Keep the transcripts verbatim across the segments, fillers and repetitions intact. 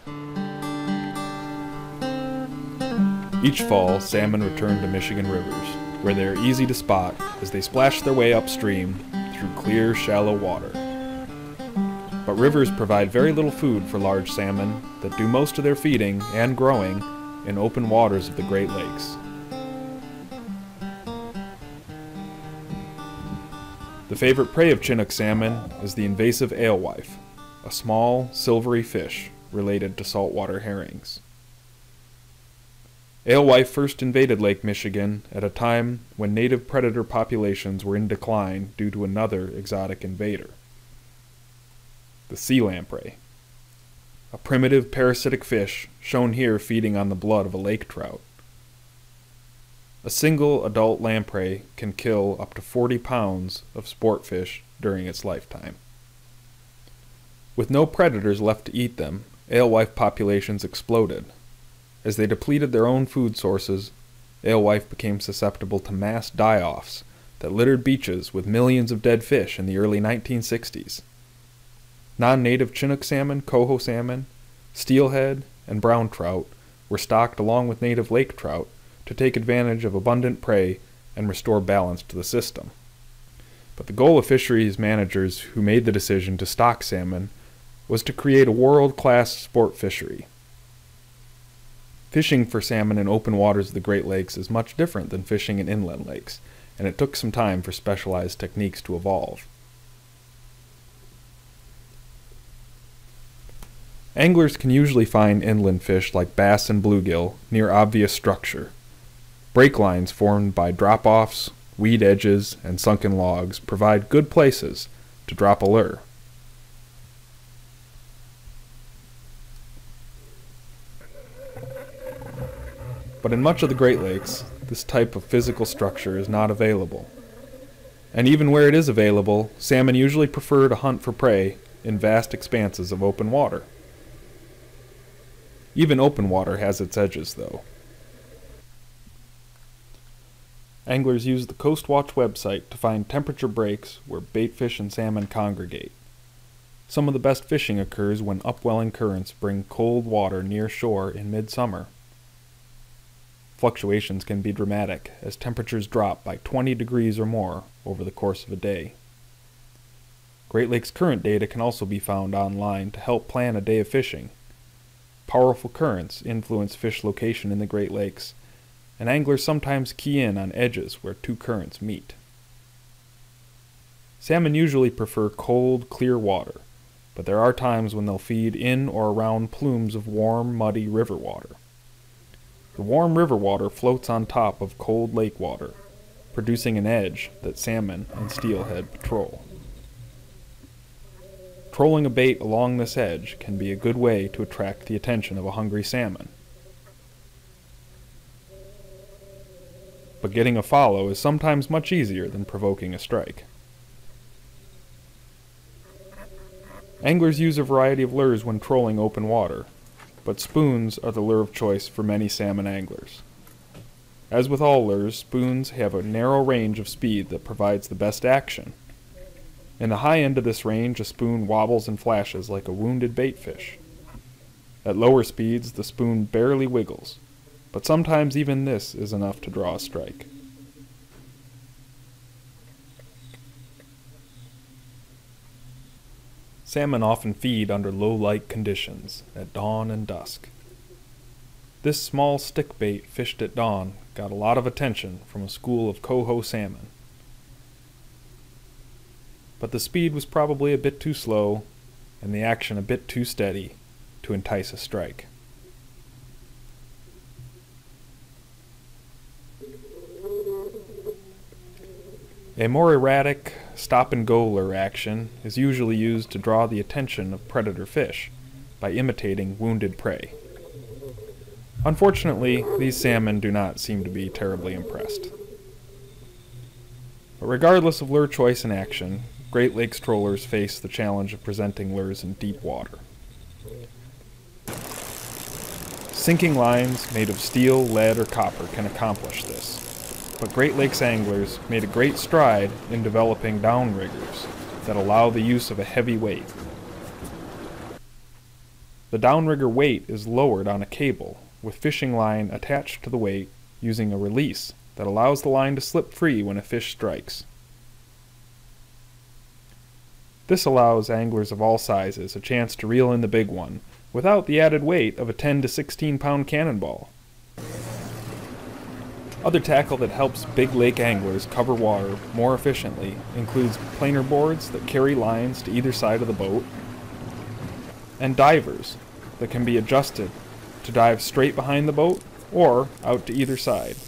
Each fall, salmon return to Michigan rivers, where they are easy to spot as they splash their way upstream through clear, shallow water. But rivers provide very little food for large salmon that do most of their feeding and growing in open waters of the Great Lakes. The favorite prey of Chinook salmon is the invasive alewife, a small, silvery fish related to saltwater herrings. Alewife first invaded Lake Michigan at a time when native predator populations were in decline due to another exotic invader, the sea lamprey, a primitive parasitic fish shown here feeding on the blood of a lake trout. A single adult lamprey can kill up to forty pounds of sport fish during its lifetime. With no predators left to eat them, alewife populations exploded. As they depleted their own food sources, alewife became susceptible to mass die-offs that littered beaches with millions of dead fish in the early nineteen sixties. Non-native Chinook salmon, coho salmon, steelhead, and brown trout were stocked along with native lake trout to take advantage of abundant prey and restore balance to the system. But the goal of fisheries managers who made the decision to stock salmon was to create a world-class sport fishery. Fishing for salmon in open waters of the Great Lakes is much different than fishing in inland lakes, and it took some time for specialized techniques to evolve. Anglers can usually find inland fish like bass and bluegill near obvious structure. Break lines formed by drop-offs, weed edges, and sunken logs provide good places to drop a lure. But in much of the Great Lakes, this type of physical structure is not available. And even where it is available, salmon usually prefer to hunt for prey in vast expanses of open water. Even open water has its edges, though. Anglers use the Coast Watch website to find temperature breaks where baitfish and salmon congregate. Some of the best fishing occurs when upwelling currents bring cold water near shore in midsummer. Fluctuations can be dramatic as temperatures drop by twenty degrees or more over the course of a day. Great Lakes current data can also be found online to help plan a day of fishing. Powerful currents influence fish location in the Great Lakes, and anglers sometimes key in on edges where two currents meet. Salmon usually prefer cold, clear water, but there are times when they'll feed in or around plumes of warm, muddy river water. The warm river water floats on top of cold lake water, producing an edge that salmon and steelhead patrol. Trolling a bait along this edge can be a good way to attract the attention of a hungry salmon. But getting a follow is sometimes much easier than provoking a strike. Anglers use a variety of lures when trolling open water, but spoons are the lure of choice for many salmon anglers. As with all lures, spoons have a narrow range of speed that provides the best action. In the high end of this range, a spoon wobbles and flashes like a wounded baitfish. At lower speeds, the spoon barely wiggles, but sometimes even this is enough to draw a strike. Salmon often feed under low light conditions at dawn and dusk. This small stick bait fished at dawn got a lot of attention from a school of coho salmon. But the speed was probably a bit too slow and the action a bit too steady to entice a strike. A more erratic, stop-and-go lure action is usually used to draw the attention of predator fish by imitating wounded prey. Unfortunately, these salmon do not seem to be terribly impressed. But regardless of lure choice and action, Great Lakes trollers face the challenge of presenting lures in deep water. Sinking lines made of steel, lead, or copper can accomplish this. But Great Lakes anglers made a great stride in developing downriggers that allow the use of a heavy weight. The The downrigger weight is lowered on a cable, with fishing line attached to the weight using a release that allows the line to slip free when a fish strikes. This allows anglers of all sizes a chance to reel in the big one without the added weight of a ten to sixteen pound cannonball. Other tackle that helps big lake anglers cover water more efficiently includes planer boards that carry lines to either side of the boat, and divers that can be adjusted to dive straight behind the boat or out to either side.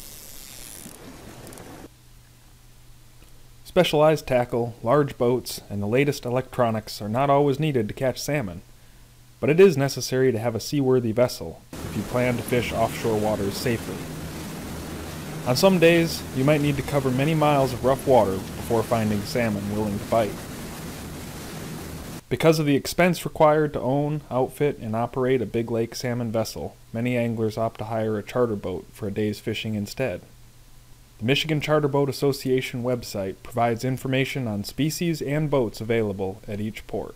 Specialized tackle, large boats, and the latest electronics are not always needed to catch salmon, but it is necessary to have a seaworthy vessel if you plan to fish offshore waters safely. On some days, you might need to cover many miles of rough water before finding salmon willing to bite. Because of the expense required to own, outfit, and operate a big lake salmon vessel, many anglers opt to hire a charter boat for a day's fishing instead. The Michigan Charter Boat Association website provides information on species and boats available at each port.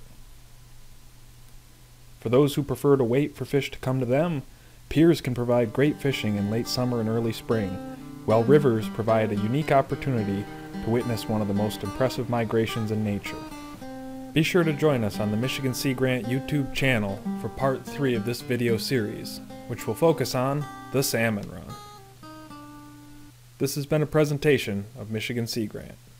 For those who prefer to wait for fish to come to them, piers can provide great fishing in late summer and early spring, while rivers provide a unique opportunity to witness one of the most impressive migrations in nature. Be sure to join us on the Michigan Sea Grant YouTube channel for part three of this video series, which will focus on the salmon run. This has been a presentation of Michigan Sea Grant.